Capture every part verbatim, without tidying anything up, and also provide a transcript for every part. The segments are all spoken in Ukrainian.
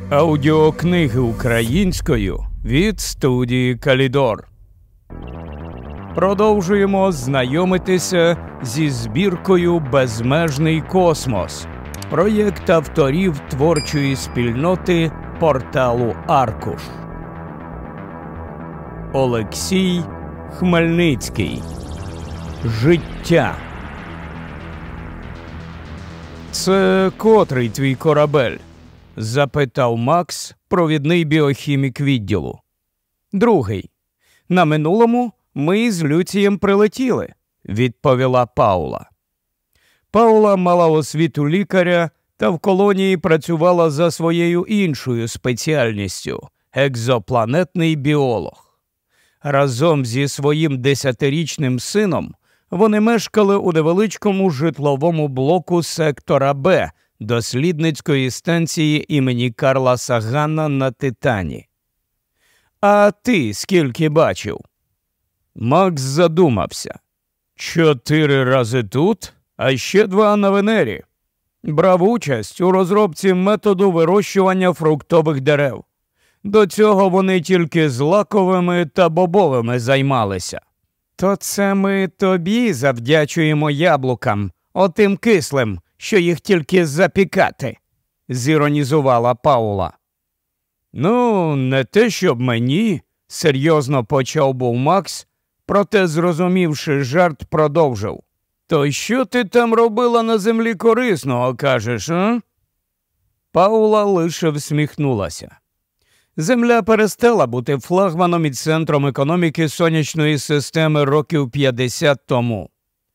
Аудіокниги українською від студії Калідор. Продовжуємо знайомитися зі збіркою «Безмежний космос» – проєкт авторів творчої спільноти порталу «Аркуш». Олексій Хмельницький. Життя. «Це котрий твій корабель?» – запитав Макс, провідний біохімік відділу. «Другий. На минулому ми з Люцієм прилетіли», – відповіла Паула. Паула мала освіту лікаря та в колонії працювала за своєю іншою спеціальністю – екзопланетний біолог. Разом зі своїм десятирічним сином вони мешкали у невеличкому житловому блоку сектора Б дослідницької станції імені Карла Сагана на Титані. «А ти скільки бачив?» Макс задумався. «Чотири рази тут, а ще два на Венері. Брав участь у розробці методу вирощування фруктових дерев. До цього вони тільки злаковими та бобовими займалися». «То це ми тобі завдячуємо яблукам, отим кислим, що їх тільки запікати», – зіронізувала Паула. «Ну, не те, щоб мені», – серйозно почав був Макс, проте, зрозумівши жарт, продовжив. «То що ти там робила на землі корисного, кажеш, а?» Паула лише всміхнулася. Земля перестала бути флагманом і центром економіки сонячної системи років п'ятдесят тому.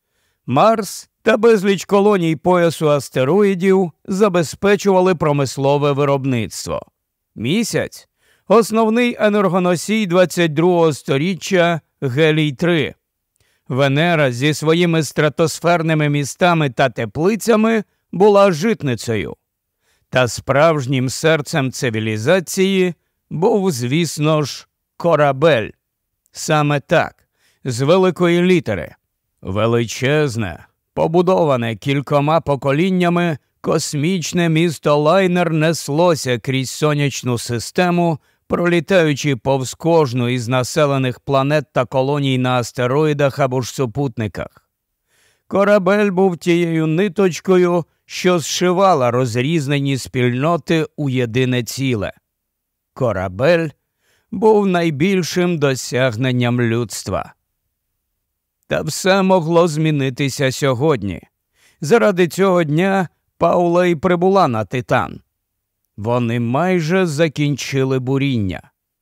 Марс та безліч колоній поясу астероїдів забезпечували промислове виробництво. Місяць – основний енергоносій двадцять другого сторіччя Гелій три. Венера зі своїми стратосферними містами та теплицями була житницею. Та справжнім серцем цивілізації був, звісно ж, корабель. Саме так, з великої літери. Величезне, побудоване кількома поколіннями, космічне місто-лайнер неслося крізь сонячну систему, пролітаючи повз кожну із населених планет та колоній на астероїдах або ж супутниках. Корабель був тією ниточкою, що зшивала розрізнені спільноти у єдине ціле. Корабель був найбільшим досягненням людства. Та все могло змінитися сьогодні. Заради цього дня Паула й прибула на Титан. Вони майже закінчили буріння.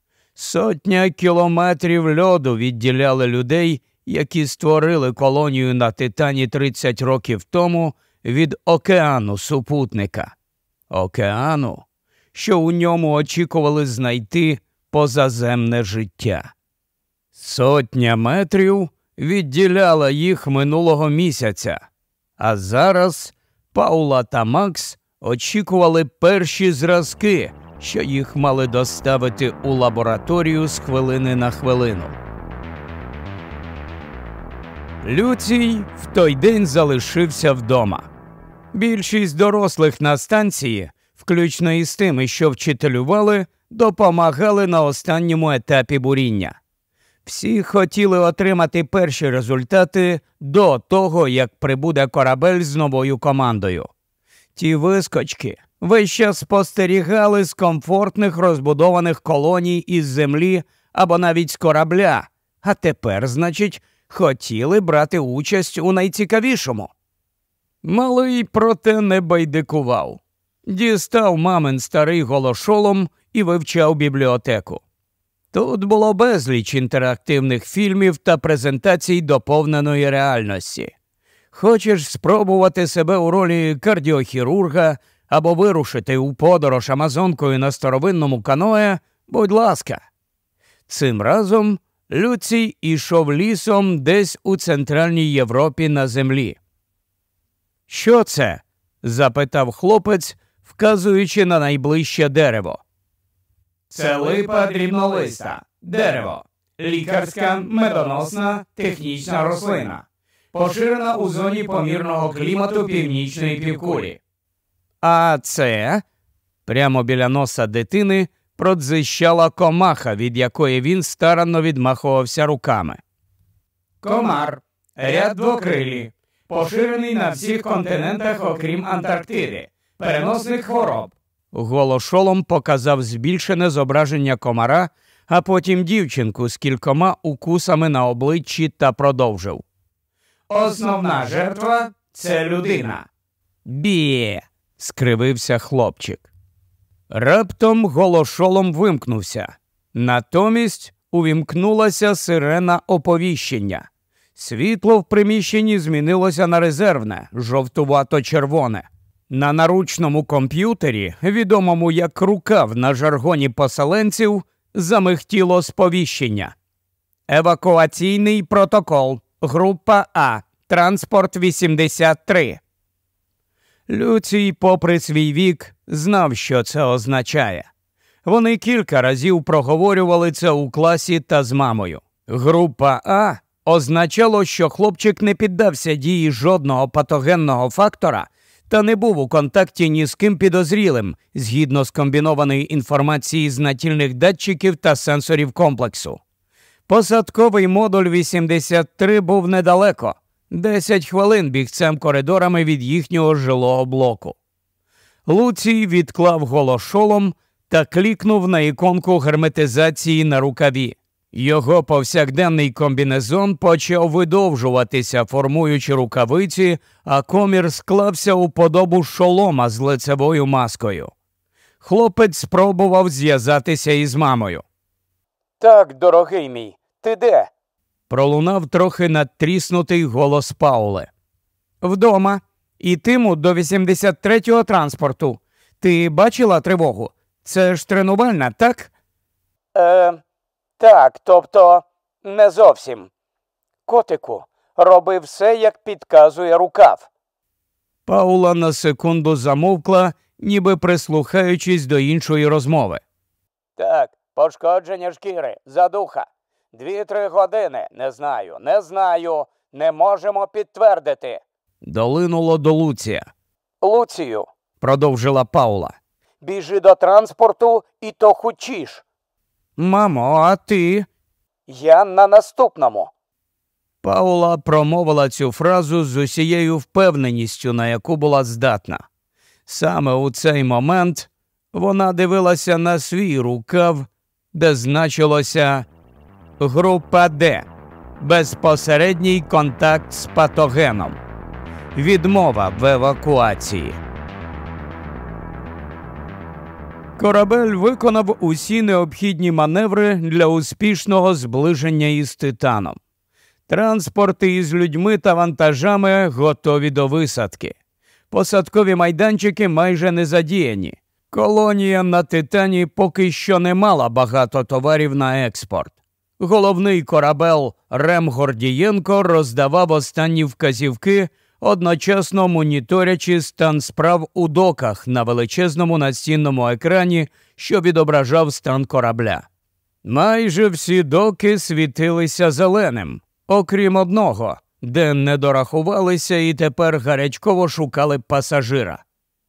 Сотня кілометрів льоду відділяли людей, які створили колонію на Титані тридцять років тому, від океану супутника. Океану, що у ньому очікували знайти позаземне життя. Сотня метрів відділяла їх минулого місяця, а зараз Паула та Макс очікували перші зразки, що їх мали доставити у лабораторію з хвилини на хвилину. Люцій в той день залишився вдома. Більшість дорослих на станції, включно із тими, що вчителювали, допомагали на останньому етапі буріння. Всі хотіли отримати перші результати до того, як прибуде корабель з новою командою. Ті вискочки весь час спостерігали з комфортних розбудованих колоній із землі або навіть з корабля, а тепер, значить, хотіли брати участь у найцікавішому. Малий, проте, не байдикував. Дістав мамин старий голошолом і вивчав бібліотеку. Тут було безліч інтерактивних фільмів та презентацій доповненої реальності. Хочеш спробувати себе у ролі кардіохірурга або вирушити у подорож Амазонкою на старовинному каное – будь ласка. Цим разом Люцій ішов лісом десь у Центральній Європі на землі. «Що це?» – запитав хлопець, вказуючи на найближче дерево. «Це липа дрібнолиста. Дерево. Лікарська, медоносна, технічна рослина. Поширена у зоні помірного клімату північної півкулі». «А це?» Прямо біля носа дитини продзищала комаха, від якої він старанно відмахувався руками. Комар. Ряд двокрилі. Поширений на всіх континентах, окрім Антарктиди. Переносних хвороб. Голошолом показав збільшене зображення комара, а потім дівчинку з кількома укусами на обличчі та продовжив. Основна жертва – це людина. Бє! – скривився хлопчик. Раптом голошолом вимкнувся. Натомість увімкнулася сирена оповіщення. Світло в приміщенні змінилося на резервне, жовтувато-червоне. На наручному комп'ютері, відомому як рукав на жаргоні поселенців, замихтіло сповіщення. Евакуаційний протокол. Група А. Транспорт вісімдесят три. Люцій, попри свій вік, знав, що це означає. Вони кілька разів проговорювали це у класі та з мамою. Група А означало, що хлопчик не піддався дії жодного патогенного фактора та не був у контакті ні з ким підозрілим, згідно з комбінованої інформації з натільних датчиків та сенсорів комплексу. Посадковий модуль вісімдесят три був недалеко. Десять хвилин бігцем коридорами від їхнього жилого блоку. Луцій відклав голошолом та клікнув на іконку герметизації на рукаві. Його повсякденний комбінезон почав видовжуватися, формуючи рукавиці, а комір склався у подобу шолома з лицевою маскою. Хлопець спробував зв'язатися із мамою. «Так, дорогий мій, ти де?» Пролунав трохи надтріснутий голос Паули. «Вдома. Ітиму до вісімдесят третього транспорту. Ти бачила тривогу? Це ж тренувальна, так?» Е, так, тобто не зовсім. Котику, роби все, як підказує рукав». Паула на секунду замовкла, ніби прислухаючись до іншої розмови. «Так, пошкодження шкіри, задуха. Дві-три години, не знаю, не знаю, не можемо підтвердити». Долинуло до Луція. «Луцію», – продовжила Паула. «біжи до транспорту і то хучіш». «Мамо, а ти?» «Я на наступному». Паула промовила цю фразу з усією впевненістю, на яку була здатна. Саме у цей момент вона дивилася на свій рукав, де значилося «Група Д. Безпосередній контакт з патогеном. Відмова в евакуації». Корабель виконав усі необхідні маневри для успішного зближення із Титаном. Транспорти із людьми та вантажами готові до висадки. Посадкові майданчики майже не задіяні. Колонія на Титані поки що не мала багато товарів на експорт. Головний корабель Рем Гордієнко роздавав останні вказівки, одночасно моніторячи стан справ у доках на величезному настінному екрані, що відображав стан корабля. Майже всі доки світилися зеленим, окрім одного, де не дорахувалися і тепер гарячково шукали пасажира.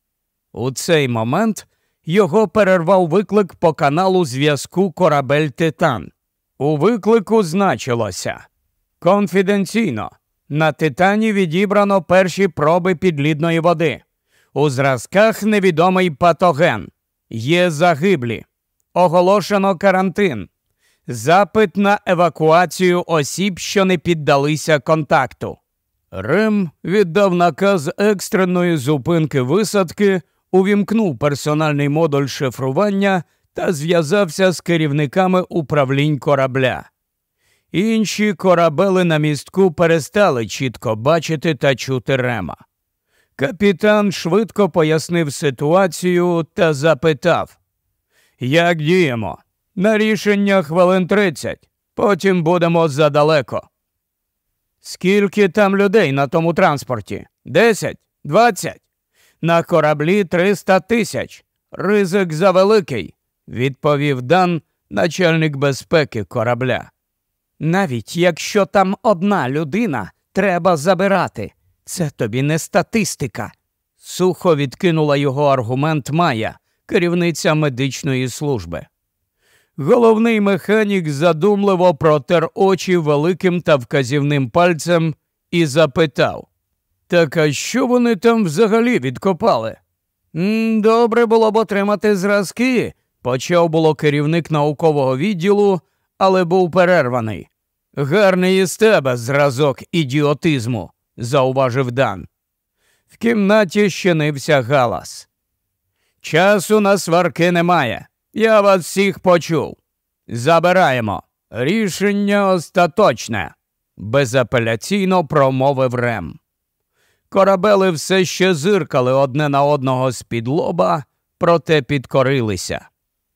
У цей момент його перервав виклик по каналу зв'язку корабель «Титан». У виклику значилося: «Конфіденційно. На Титані відібрано перші проби підлідної води. У зразках невідомий патоген. Є загиблі. Оголошено карантин. Запит на евакуацію осіб, що не піддалися контакту». Рем віддав наказ екстреної зупинки висадки, увімкнув персональний модуль шифрування та зв'язався з керівниками управлінь корабля. Інші корабели на містку перестали чітко бачити та чути Рема. Капітан швидко пояснив ситуацію та запитав: «Як діємо? На рішення хвилин тридцять, потім будемо задалеко». «Скільки там людей на тому транспорті? Десять? Двадцять? На кораблі триста тисяч. Ризик завеликий», – відповів Дан, начальник безпеки корабля. «Навіть якщо там одна людина, треба забирати. Це тобі не статистика», – сухо відкинула його аргумент Майя, керівниця медичної служби. Головний механік задумливо протер очі великим та вказівним пальцем і запитав: «Так а що вони там взагалі відкопали?» «Добре було б отримати зразки», – почав було керівник наукового відділу, але був перерваний. «Гарний із тебе зразок ідіотизму», – зауважив Дан. В кімнаті щинився галас. «Часу на сварки немає. Я вас всіх почув. Забираємо. Рішення остаточне», – безапеляційно промовив Рем. Корабели все ще зиркали одне на одного з-під лоба, проте підкорилися.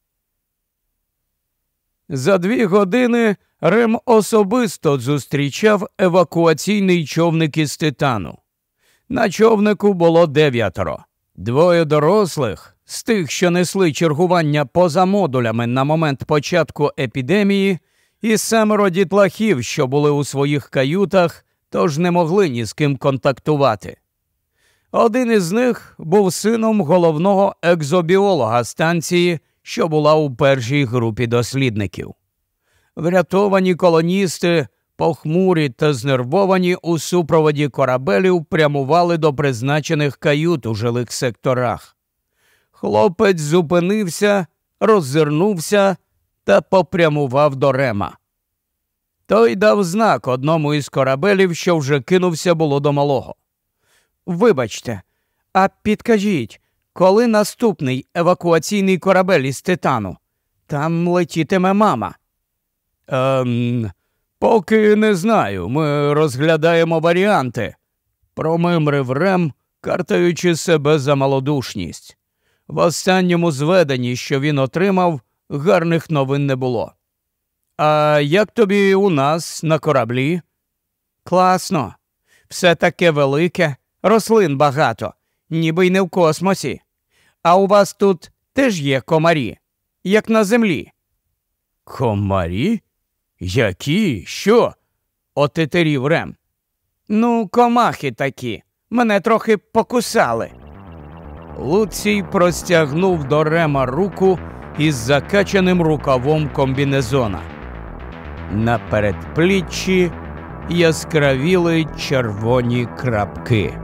За дві години Рем особисто зустрічав евакуаційний човник із Титану. На човнику було дев'ятеро. Двоє дорослих, з тих, що несли чергування поза модулями на момент початку епідемії, і семеро дітлахів, що були у своїх каютах, тож не могли ні з ким контактувати. Один із них був сином головного екзобіолога станції, що була у першій групі дослідників. Врятовані колоністи, похмурі та знервовані у супроводі корабелів, прямували до призначених кают у жилих секторах. Хлопець зупинився, роззирнувся та попрямував до Рема. Той дав знак одному із корабелів, що вже кинувся було до малого. «Вибачте, а підкажіть, коли наступний евакуаційний корабель із Титану? Там летітиме мама». «Ем, поки не знаю, ми розглядаємо варіанти», – промимрив Рем, картаючи себе за малодушність. В останньому зведенні, що він отримав, гарних новин не було. «А як тобі у нас на кораблі?» «Класно. Все таке велике, рослин багато, ніби й не в космосі. А у вас тут теж є комарі, як на землі?» «Комарі? Які? Що?» – отетерів Рем. «Ну, комахи такі. Мене трохи покусали». Луцій простягнув до Рема руку із закачаним рукавом комбінезона. На передпліччі яскравіли червоні крапки.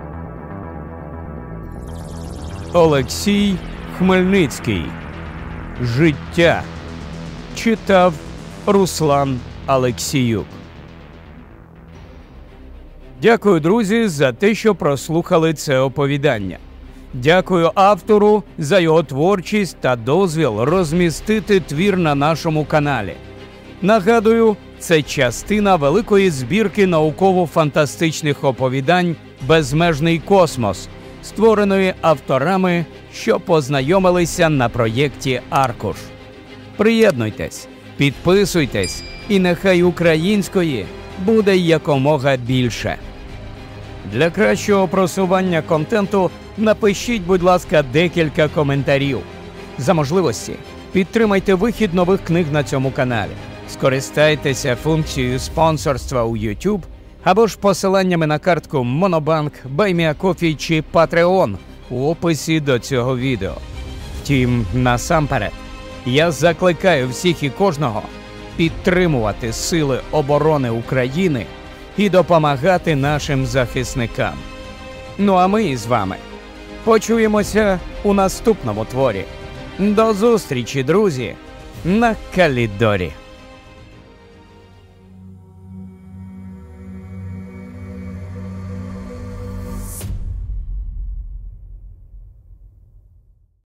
Олексій Хмельницький. «Життя». Читав Руслан Алексіюк. Дякую, друзі, за те, що прослухали це оповідання. Дякую автору за його творчість та дозвіл розмістити твір на нашому каналі. Нагадую, це частина великої збірки науково-фантастичних оповідань «Безмежний космос», створеної авторами, що познайомилися на проєкті «Аркуш». Приєднуйтесь, підписуйтесь, і нехай української буде якомога більше. Для кращого просування контенту напишіть, будь ласка, декілька коментарів. За можливості підтримайте вихід нових книг на цьому каналі. Скористайтеся функцією спонсорства у YouTube або ж посиланнями на картку Monobank, BuyMeACoffee чи Patreon у описі до цього відео. Втім, насамперед, я закликаю всіх і кожного підтримувати Сили оборони України і допомагати нашим захисникам. Ну а ми із вами почуємося у наступному творі. До зустрічі, друзі, на Калідорі.